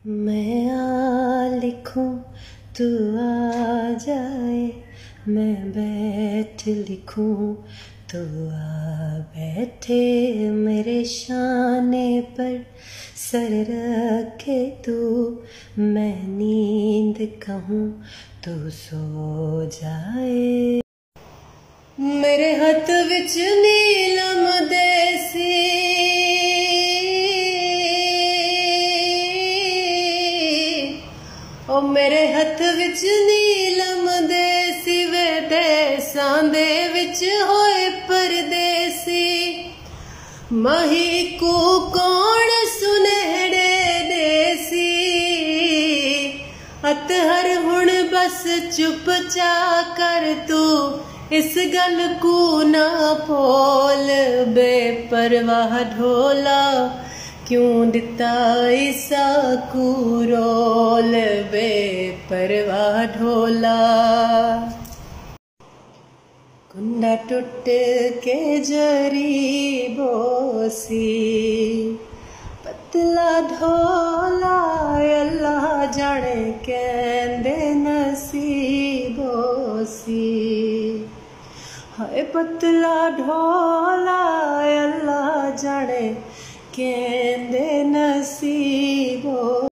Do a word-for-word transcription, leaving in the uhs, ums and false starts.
मैं आ लिखूं तू आ जाए, मैं बैठ लिखूं तू आ बैठे, मेरे शाने पर सर रखे तू, मैं नींद कहूँ तू सो जाए। मेरे हथ विच नीलम देसी, ओ मेरे हथ विच नीलम देसी, वे देसां दे विच होए परदेसी। मही को कौन सुनहरे देसी, अत हर हुण बस चुप चा कर तू, इस गल को ना भोल। बेपरवाह ढोला क्यों दिता ईसा को रोल, बेपरवाह ढोला। कुंडा टुट के जरी बोसी, पतला ढोला अल्लाह जाने कहंदे नसीबो सी। हाय पतला ढोला अल्लाह जाने कहंदे नसीबो